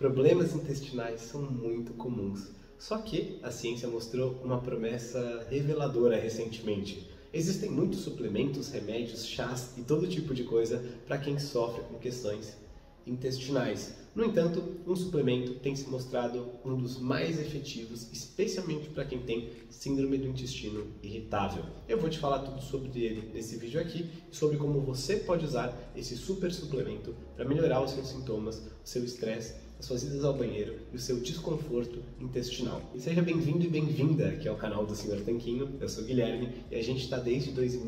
Problemas intestinais são muito comuns, só que a ciência mostrou uma promessa reveladora recentemente. Existem muitos suplementos, remédios, chás e todo tipo de coisa para quem sofre com questões intestinais. No entanto, um suplemento tem se mostrado um dos mais efetivos, especialmente para quem tem síndrome do intestino irritável. Eu vou te falar tudo sobre ele nesse vídeo aqui e sobre como você pode usar esse super suplemento para melhorar os seus sintomas, o seu estresse, as suas idas ao banheiro e o seu desconforto intestinal. E seja bem-vindo e bem-vinda aqui ao canal do Sr. Tanquinho. Eu sou o Guilherme e a gente está desde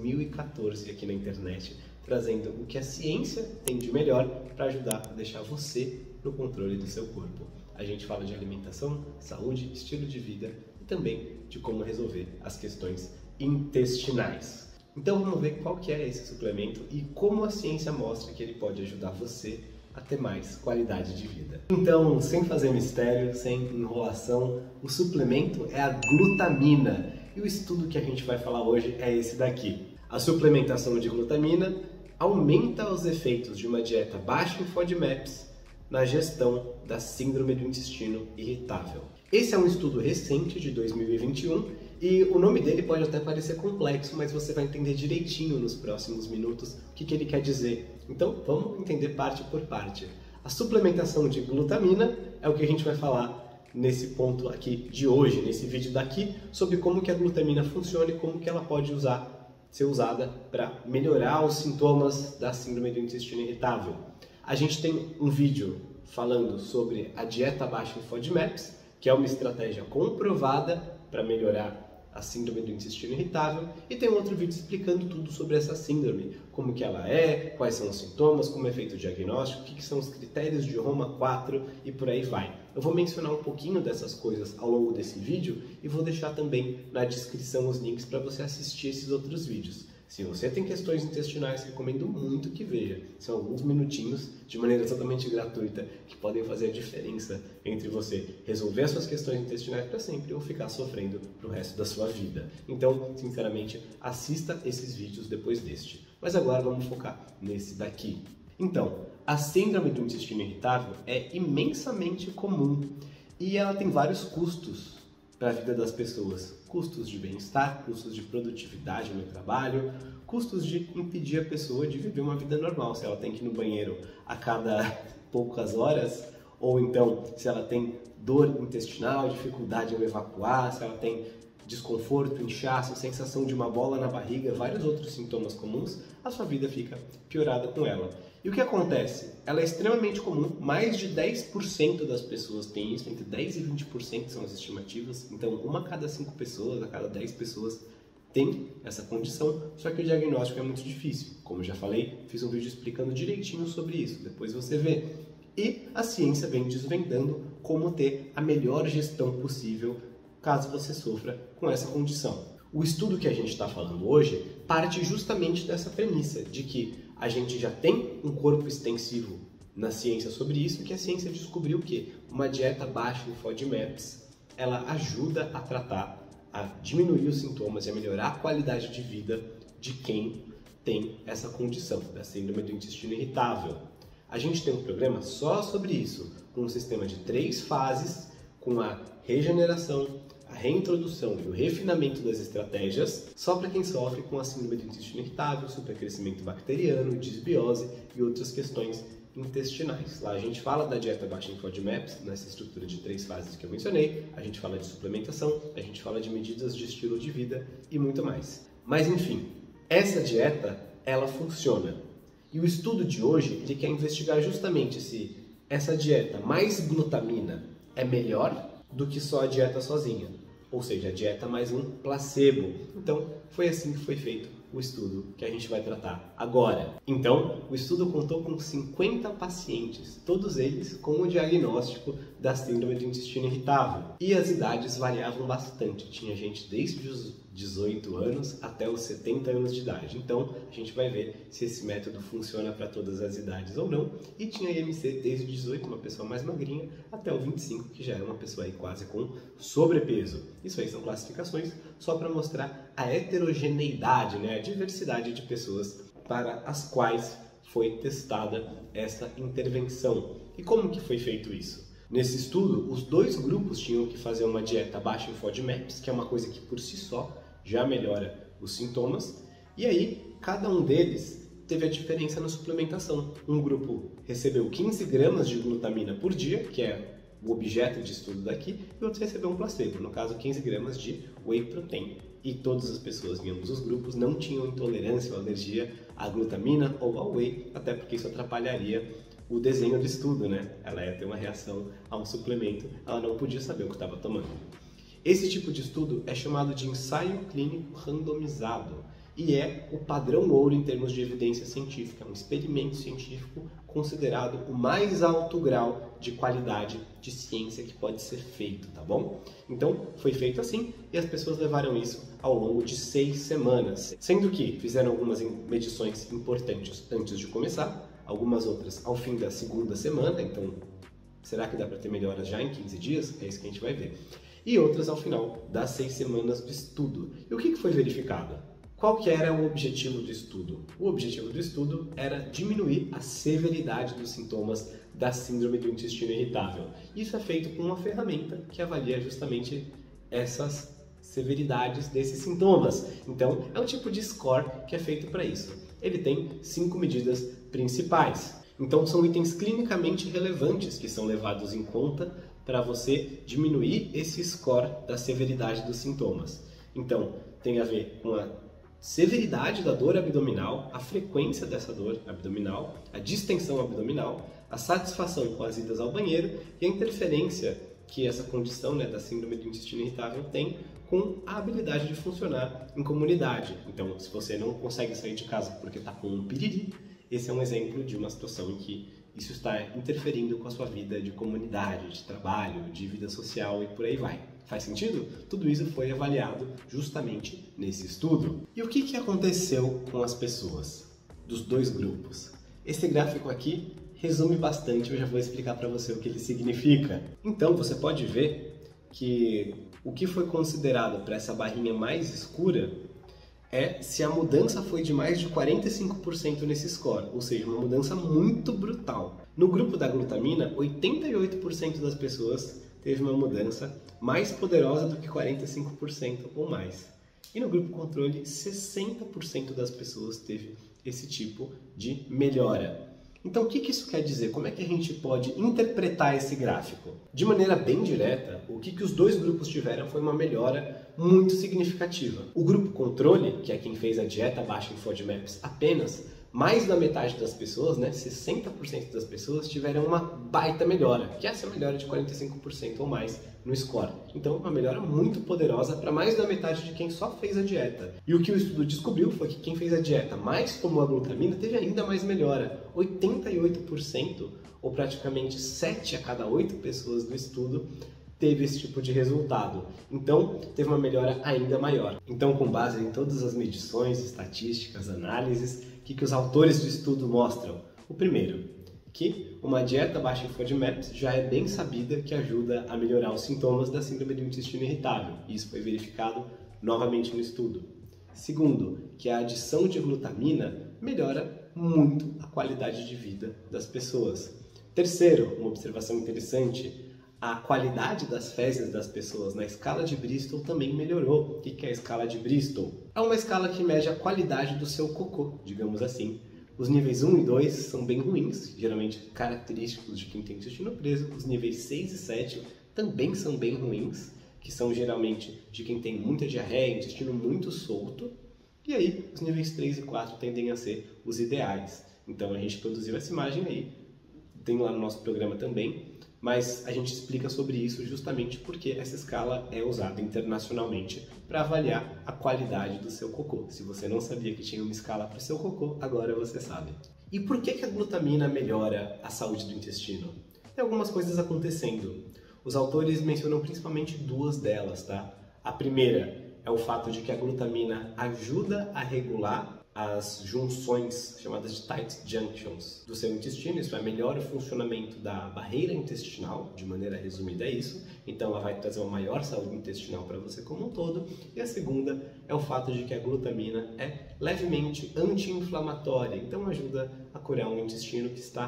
2014 aqui na internet trazendo o que a ciência tem de melhor para ajudar a deixar você no controle do seu corpo. A gente fala de alimentação, saúde, estilo de vida e também de como resolver as questões intestinais. Então vamos ver qual que é esse suplemento e como a ciência mostra que ele pode ajudar você a ter mais qualidade de vida. Então, sem fazer mistério, sem enrolação, o suplemento é a glutamina. E o estudo que a gente vai falar hoje é esse daqui. A suplementação de glutamina aumenta os efeitos de uma dieta baixa em FODMAPs na gestão da síndrome do intestino irritável. Esse é um estudo recente de 2021 e o nome dele pode até parecer complexo, mas você vai entender direitinho nos próximos minutos o que ele quer dizer. Então vamos entender parte por parte. A suplementação de glutamina é o que a gente vai falar nesse ponto aqui de hoje, nesse vídeo daqui, sobre como que a glutamina funciona e como que ela pode ser usada para melhorar os sintomas da síndrome do intestino irritável. A gente tem um vídeo falando sobre a dieta baixa em FODMAPs, que é uma estratégia comprovada para melhorar a síndrome do intestino irritável, e tem um outro vídeo explicando tudo sobre essa síndrome, como que ela é, quais são os sintomas, como é feito o diagnóstico, o que são os critérios de Roma 4 e por aí vai. Eu vou mencionar um pouquinho dessas coisas ao longo desse vídeo e vou deixar também na descrição os links para você assistir esses outros vídeos. Se você tem questões intestinais, recomendo muito que veja. São alguns minutinhos, de maneira totalmente gratuita, que podem fazer a diferença entre você resolver as suas questões intestinais para sempre ou ficar sofrendo para o resto da sua vida. Então, sinceramente, assista esses vídeos depois deste. Mas agora vamos focar nesse daqui. Então, a síndrome do intestino irritável é imensamente comum e ela tem vários custos para a vida das pessoas. Custos de bem-estar, custos de produtividade no trabalho, custos de impedir a pessoa de viver uma vida normal. Se ela tem que ir no banheiro a cada poucas horas, ou então se ela tem dor intestinal, dificuldade em evacuar, se ela tem desconforto, inchaço, sensação de uma bola na barriga, vários outros sintomas comuns, a sua vida fica piorada com ela. E o que acontece? Ela é extremamente comum, mais de 10% das pessoas têm isso, entre 10% e 20% são as estimativas, então uma a cada 5 pessoas, a cada 10 pessoas tem essa condição, só que o diagnóstico é muito difícil. Como eu já falei, fiz um vídeo explicando direitinho sobre isso, depois você vê. E a ciência vem desvendando como ter a melhor gestão possível caso você sofra com essa condição. O estudo que a gente está falando hoje parte justamente dessa premissa, de que a gente já tem um corpo extensivo na ciência sobre isso, que a ciência descobriu que uma dieta baixa em FODMAPs, ela ajuda a tratar, a diminuir os sintomas e a melhorar a qualidade de vida de quem tem essa condição, da síndrome do intestino irritável. A gente tem um programa só sobre isso, com um sistema de 3 fases, com a regeneração, a reintrodução e o refinamento das estratégias só para quem sofre com a síndrome do intestino irritável, supercrescimento bacteriano, disbiose e outras questões intestinais. Lá a gente fala da dieta baixa em FODMAPs, nessa estrutura de 3 fases que eu mencionei, a gente fala de suplementação, a gente fala de medidas de estilo de vida e muito mais. Mas enfim, essa dieta, ela funciona. E o estudo de hoje, ele quer investigar justamente se essa dieta mais glutamina é melhor do que só a dieta sozinha, ou seja, a dieta mais um placebo. Então, foi assim que foi feito o estudo que a gente vai tratar agora. Então, o estudo contou com 50 pacientes, todos eles com o diagnóstico da síndrome do intestino irritável. E as idades variavam bastante, tinha gente desde os 18 anos até os 70 anos de idade. Então, a gente vai ver se esse método funciona para todas as idades ou não. E tinha IMC desde 18, uma pessoa mais magrinha, até o 25, que já é uma pessoa aí quase com sobrepeso. Isso aí são classificações só para mostrar a heterogeneidade, né, a diversidade de pessoas para as quais foi testada essa intervenção. E como que foi feito isso? Nesse estudo, os dois grupos tinham que fazer uma dieta baixa em FODMAPs, que é uma coisa que por si só já melhora os sintomas, e aí cada um deles teve a diferença na suplementação. Um grupo recebeu 15 gramas de glutamina por dia, que é o objeto de estudo daqui, e o outro recebeu um placebo, no caso 15 gramas de whey protein. E todas as pessoas em ambos os grupos não tinham intolerância ou alergia à glutamina ou ao whey, até porque isso atrapalharia o desenho do estudo, né? Ela ia ter uma reação a um suplemento, ela não podia saber o que estava tomando. Esse tipo de estudo é chamado de ensaio clínico randomizado e é o padrão ouro em termos de evidência científica, um experimento científico considerado o mais alto grau de qualidade de ciência que pode ser feito, tá bom? Então, foi feito assim e as pessoas levaram isso ao longo de 6 semanas, sendo que fizeram algumas medições importantes antes de começar, algumas outras ao fim da 2ª semana, então será que dá para ter melhoras já em 15 dias? É isso que a gente vai ver. E outras ao final das 6 semanas do estudo. E o que foi verificado? Qual que era o objetivo do estudo? O objetivo do estudo era diminuir a severidade dos sintomas da síndrome do intestino irritável. Isso é feito com uma ferramenta que avalia justamente essas severidades desses sintomas. Então, é um tipo de score que é feito para isso. Ele tem 5 medidas principais. Então, são itens clinicamente relevantes que são levados em conta para você diminuir esse score da severidade dos sintomas. Então, tem a ver com a severidade da dor abdominal, a frequência dessa dor abdominal, a distensão abdominal, a satisfação com as idas ao banheiro e a interferência que essa condição, né, da síndrome do intestino irritável tem com a habilidade de funcionar em comunidade. Então, se você não consegue sair de casa porque está com um piriri, esse é um exemplo de uma situação em que isso está interferindo com a sua vida de comunidade, de trabalho, de vida social e por aí vai. Faz sentido? Tudo isso foi avaliado justamente nesse estudo. E o que aconteceu com as pessoas dos dois grupos? Esse gráfico aqui resume bastante, eu já vou explicar para você o que ele significa. Então, você pode ver que o que foi considerado para essa barrinha mais escura é se a mudança foi de mais de 45% nesse score, ou seja, uma mudança muito brutal. No grupo da glutamina, 88% das pessoas teve uma mudança mais poderosa do que 45% ou mais. E no grupo controle, 60% das pessoas teve esse tipo de melhora. Então, o que isso quer dizer? Como é que a gente pode interpretar esse gráfico? De maneira bem direta, o que os dois grupos tiveram foi uma melhora muito significativa. O grupo controle, que é quem fez a dieta baixa em FODMAPs apenas, mais da metade das pessoas, né, 60% das pessoas, tiveram uma baita melhora, que é essa melhora de 45% ou mais no score. Então, uma melhora muito poderosa para mais da metade de quem só fez a dieta. E o que o estudo descobriu foi que quem fez a dieta mais tomou a glutamina teve ainda mais melhora. 88%, ou praticamente 7 a cada 8 pessoas do estudo, teve esse tipo de resultado. Então, teve uma melhora ainda maior. Então, com base em todas as medições, estatísticas, análises, o que os autores do estudo mostram? O primeiro, que uma dieta baixa em FODMAPs já é bem sabida que ajuda a melhorar os sintomas da síndrome do intestino irritável. Isso foi verificado novamente no estudo. Segundo, que a adição de glutamina melhora muito a qualidade de vida das pessoas. Terceiro, uma observação interessante, a qualidade das fezes das pessoas na escala de Bristol também melhorou. O que é a escala de Bristol? É uma escala que mede a qualidade do seu cocô, digamos assim. Os níveis 1 e 2 são bem ruins, geralmente característicos de quem tem intestino preso. Os níveis 6 e 7 também são bem ruins, que são geralmente de quem tem muita diarreia, intestino muito solto. E aí, os níveis 3 e 4 tendem a ser os ideais. Então, a gente produziu essa imagem aí, tem lá no nosso programa também, mas a gente explica sobre isso justamente porque essa escala é usada internacionalmente para avaliar a qualidade do seu cocô. Se você não sabia que tinha uma escala para o seu cocô, agora você sabe. E por que a glutamina melhora a saúde do intestino? Tem algumas coisas acontecendo. Os autores mencionam principalmente duas delas, tá? A primeira é o fato de que a glutamina ajuda a regular as junções chamadas de tight junctions do seu intestino. Isso é, melhora o funcionamento da barreira intestinal, de maneira resumida é isso. Então ela vai trazer uma maior saúde intestinal para você como um todo. E a segunda é o fato de que a glutamina é levemente anti-inflamatória, então ajuda a curar um intestino que está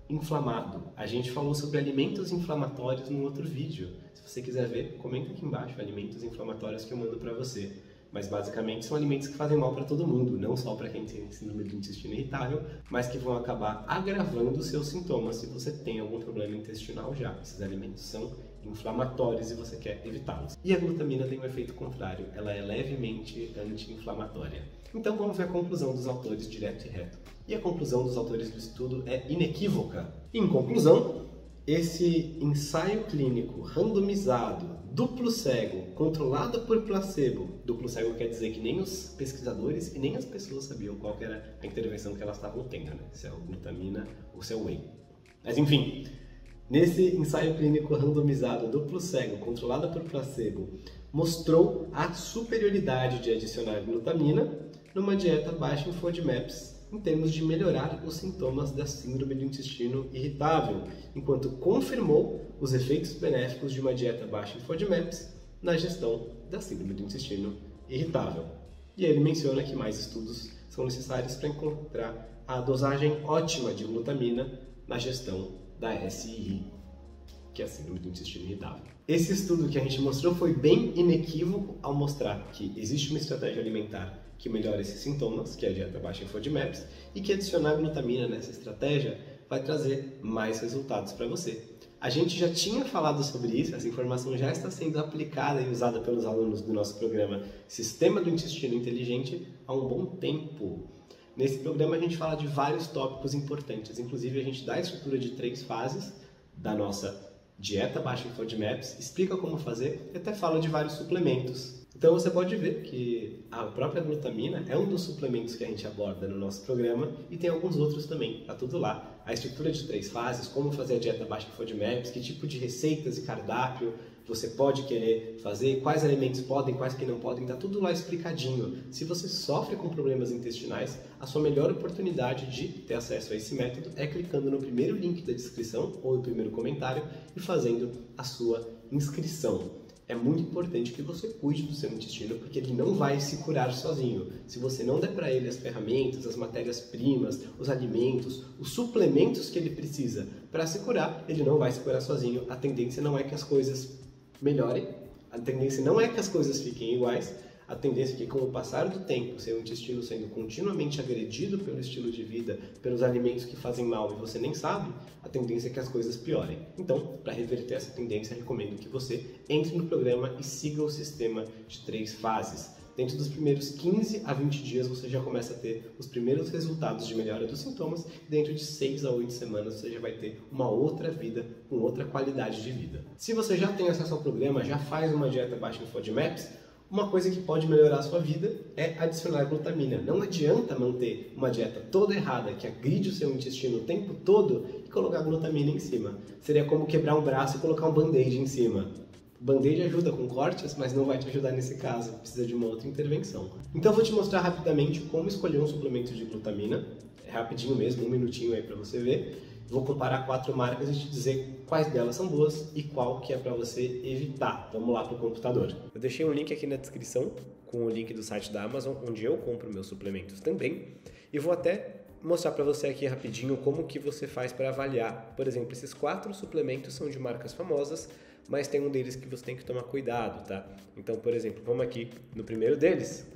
inflamado. A gente falou sobre alimentos inflamatórios no outro vídeo. Se você quiser ver, comenta aqui embaixo alimentos inflamatórios que eu mando para você. Mas basicamente são alimentos que fazem mal para todo mundo, não só para quem tem síndrome do intestino irritável, mas que vão acabar agravando os seus sintomas se você tem algum problema intestinal já. Esses alimentos são inflamatórios e você quer evitá-los. E a glutamina tem um efeito contrário, ela é levemente anti-inflamatória. Então vamos ver a conclusão dos autores direto e reto. E a conclusão dos autores do estudo é inequívoca. Em conclusão, esse ensaio clínico randomizado, duplo cego, controlado por placebo. Duplo cego quer dizer que nem os pesquisadores e nem as pessoas sabiam qual que era a intervenção que elas estavam tendo, né? Se é a glutamina ou se é o whey. Mas enfim, nesse ensaio clínico randomizado, duplo cego, controlado por placebo, mostrou a superioridade de adicionar glutamina numa dieta baixa em FODMAPs, em termos de melhorar os sintomas da síndrome do intestino irritável, enquanto confirmou os efeitos benéficos de uma dieta baixa em FODMAPs na gestão da síndrome do intestino irritável. E ele menciona que mais estudos são necessários para encontrar a dosagem ótima de glutamina na gestão da SII, que é a síndrome do intestino irritável. Esse estudo que a gente mostrou foi bem inequívoco ao mostrar que existe uma estratégia alimentar que melhora esses sintomas, que é a dieta baixa em FODMAPs, e que adicionar glutamina nessa estratégia vai trazer mais resultados para você. A gente já tinha falado sobre isso, essa informação já está sendo aplicada e usada pelos alunos do nosso programa Sistema do Intestino Inteligente há um bom tempo. Nesse programa a gente fala de vários tópicos importantes, inclusive a gente dá a estrutura de 3 fases da nossa dieta baixa em FODMAPs, explica como fazer e até fala de vários suplementos. Então você pode ver que a própria glutamina é um dos suplementos que a gente aborda no nosso programa e tem alguns outros também, tá tudo lá. A estrutura de 3 fases, como fazer a dieta baixa em FODMAPs, que tipo de receitas e cardápio você pode querer fazer, quais alimentos podem, quais que não podem, tá tudo lá explicadinho. Se você sofre com problemas intestinais, a sua melhor oportunidade de ter acesso a esse método é clicando no primeiro link da descrição ou no primeiro comentário e fazendo a sua inscrição. É muito importante que você cuide do seu intestino, porque ele não vai se curar sozinho. Se você não der para ele as ferramentas, as matérias-primas, os alimentos, os suplementos que ele precisa para se curar, ele não vai se curar sozinho. A tendência não é que as coisas melhorem, a tendência não é que as coisas fiquem iguais, a tendência é que com o passar do tempo, seu intestino sendo continuamente agredido pelo estilo de vida, pelos alimentos que fazem mal e você nem sabe, a tendência é que as coisas piorem. Então, para reverter essa tendência, recomendo que você entre no programa e siga o sistema de 3 fases. Dentro dos primeiros 15 a 20 dias você já começa a ter os primeiros resultados de melhora dos sintomas e dentro de 6 a 8 semanas você já vai ter uma outra vida, com outra qualidade de vida. Se você já tem acesso ao programa, já faz uma dieta baixa em FODMAPs, uma coisa que pode melhorar a sua vida é adicionar glutamina. Não adianta manter uma dieta toda errada, que agride o seu intestino o tempo todo, e colocar glutamina em cima. Seria como quebrar um braço e colocar um band-aid em cima. O band-aid ajuda com cortes, mas não vai te ajudar nesse caso. Precisa de uma outra intervenção. Então eu vou te mostrar rapidamente como escolher um suplemento de glutamina. É rapidinho mesmo, 1 minutinho aí para você ver. Vou comparar 4 marcas e te dizer quais delas são boas e qual que é para você evitar. Vamos lá para o computador. Eu deixei um link aqui na descrição com o link do site da Amazon, onde eu compro meus suplementos também. E vou até mostrar para você aqui rapidinho como que você faz para avaliar. Por exemplo, esses 4 suplementos são de marcas famosas, mas tem um deles que você tem que tomar cuidado, tá? Então, por exemplo, vamos aqui no primeiro deles.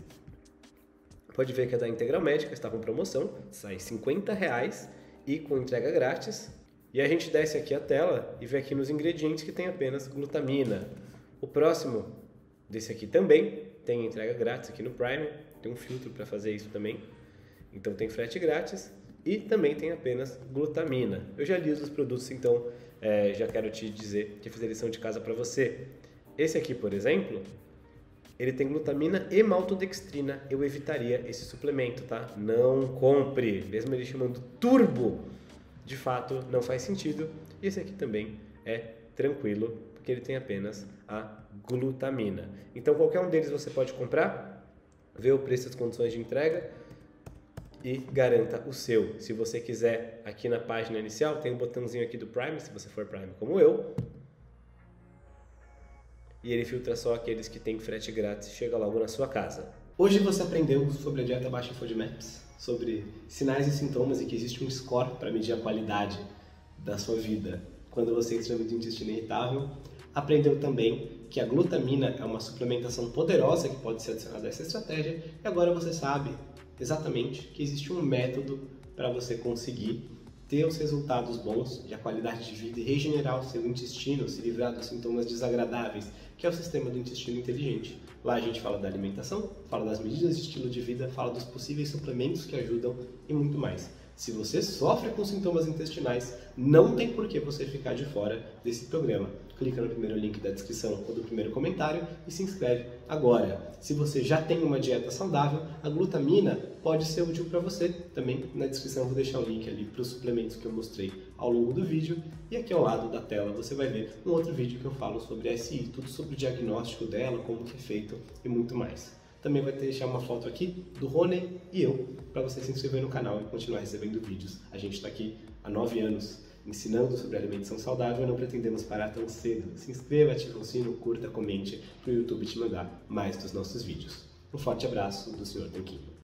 Pode ver que é da Integral Médica, está com promoção, sai R$50 e com entrega grátis. E a gente desce aqui a tela e vê aqui nos ingredientes que tem apenas glutamina. O próximo desse aqui também tem entrega grátis aqui no Prime, tem um filtro para fazer isso também. Então tem frete grátis e também tem apenas glutamina. Eu já li os produtos, então já quero te dizer que fiz a lição de casa para você. Esse aqui, por exemplo, ele tem glutamina e maltodextrina. Eu evitaria esse suplemento, tá? Não compre, mesmo ele chamando turbo, de fato não faz sentido. E esse aqui também é tranquilo, porque ele tem apenas a glutamina. Então qualquer um deles você pode comprar, ver o preço e as condições de entrega e garanta o seu. Se você quiser, aqui na página inicial tem um botãozinho aqui do Prime, se você for Prime como eu. E ele filtra só aqueles que têm frete grátis e chega logo na sua casa. Hoje você aprendeu sobre a dieta baixa em FODMAPs, sobre sinais e sintomas e que existe um score para medir a qualidade da sua vida quando você tem síndrome do intestino irritável. Aprendeu também que a glutamina é uma suplementação poderosa que pode ser adicionada a essa estratégia, e agora você sabe exatamente que existe um método para você conseguir ter os resultados bons de a qualidade de vida e regenerar o seu intestino, se livrar dos sintomas desagradáveis, que é o sistema do intestino inteligente. Lá a gente fala da alimentação, fala das medidas de estilo de vida, fala dos possíveis suplementos que ajudam e muito mais. Se você sofre com sintomas intestinais, não tem por que você ficar de fora desse programa. Clica no primeiro link da descrição ou do primeiro comentário e se inscreve agora. Se você já tem uma dieta saudável, a glutamina pode ser útil para você. Também na descrição eu vou deixar o link ali para os suplementos que eu mostrei ao longo do vídeo. E aqui ao lado da tela você vai ver um outro vídeo que eu falo sobre a SI, tudo sobre o diagnóstico dela, como que é feito e muito mais. Também vai deixar uma foto aqui do Rony e eu, para você se inscrever no canal e continuar recebendo vídeos. A gente está aqui há 9 anos ensinando sobre alimentação saudável e não pretendemos parar tão cedo. Se inscreva, ative o sino, curta, comente para o YouTube te mandar mais dos nossos vídeos. Um forte abraço do Sr. Tanquinho.